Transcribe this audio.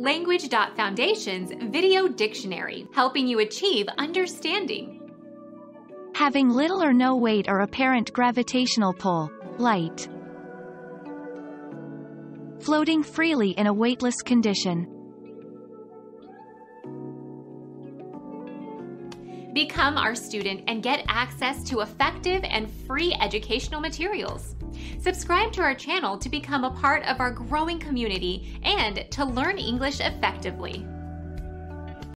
Language.Foundation's Video Dictionary, helping you achieve understanding. Having little or no weight or apparent gravitational pull. Light. Floating freely in a weightless condition. Become our student and get access to effective and free educational materials. Subscribe to our channel to become a part of our growing community and to learn English effectively.